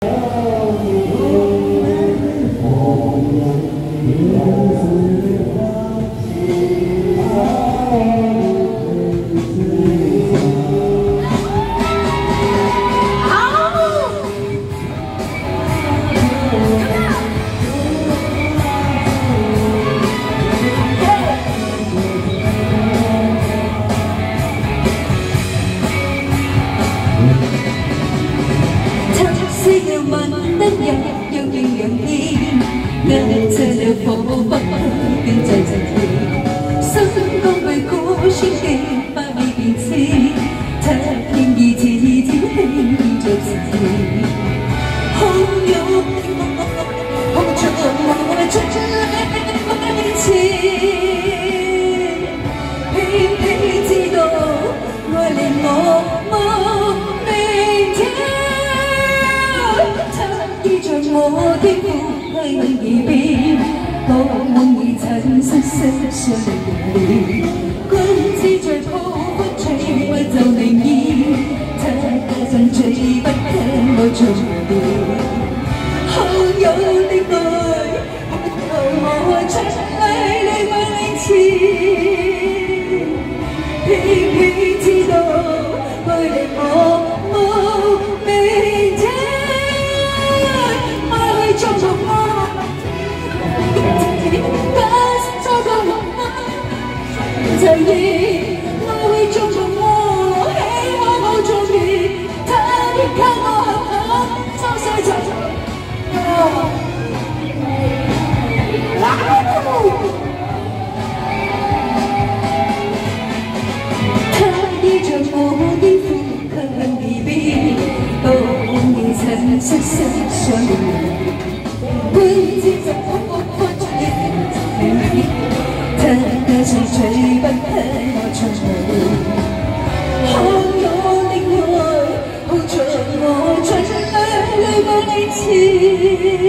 跟着了火把，跟在这天，心光为故乡的百里情，他偏以自己轻着自己，好有好着我出爱情，偏偏知道愛令我無明天，他依着我的苦。 愛恨已變，我夢已曾失色相連。君子在抱不隨，為就靈意，他家陣最不聽我做了。好友的愛，我出愛你萬里前，偏偏知道愛令我無明天，愛去做夢。 在意，我會做從我，希望我做完，他別看我狠狠收晒就。他依着我的呼吸離別，都未曾失色相連，君子就不分出他家是最不聽我唱舞，好我的愛，好像我在愛裏萬里前。